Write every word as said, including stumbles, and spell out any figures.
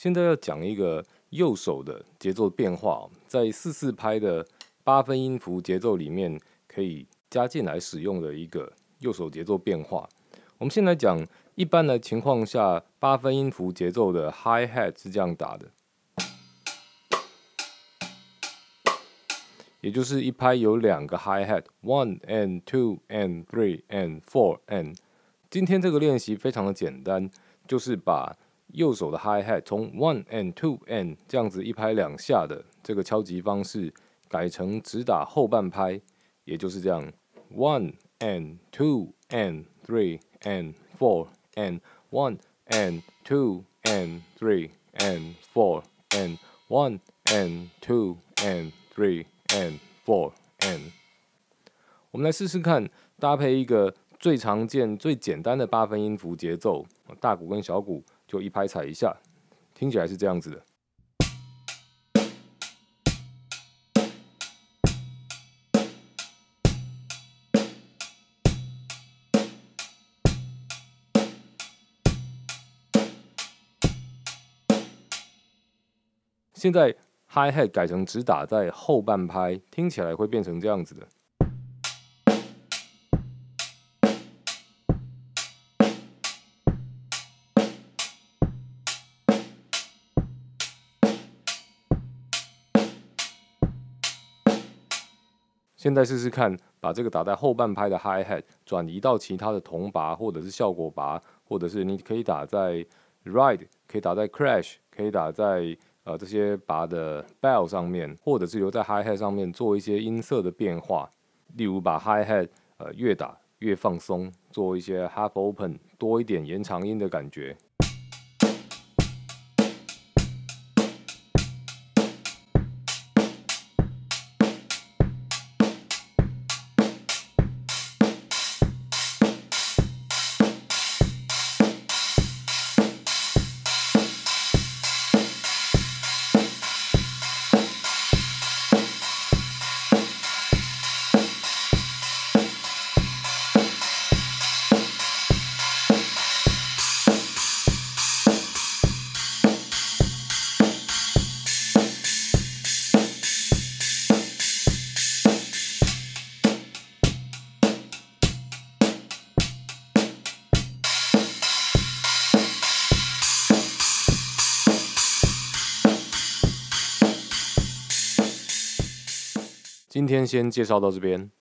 现在要讲一个右手的节奏变化，在四四拍的八分音符节奏里面可以加进来使用的一个右手节奏变化。我们先来讲，一般的情况下，八分音符节奏的 hi hat 是这样打的，也就是一拍有两个 hi hat，one and two and three and four and。今天这个练习非常的简单，就是把右手的 hi hat 从 one and two and 这样子一拍两下的这个敲击方式，改成只打后半拍，也就是这样 one and two and three and four and one and two and three and four and one and two and three and four and。我们来试试看，搭配一个最常见、最简单的八分音符节奏，大鼓跟小鼓就一拍踩一下，听起来是这样子的。现在 hi hat 改成只打在后半拍，听起来会变成这样子的。现在试试看，把这个打在后半拍的 hi hat 转移到其他的铜拔，或者是效果拔，或者是你可以打在 ride， 可以打在 crash， 可以打在呃这些拔的 bell 上面，或者是留在 hi hat 上面做一些音色的变化，例如把 hi hat 呃越打越放松，做一些 half open， 多一点延长音的感觉。今天先介绍到这边。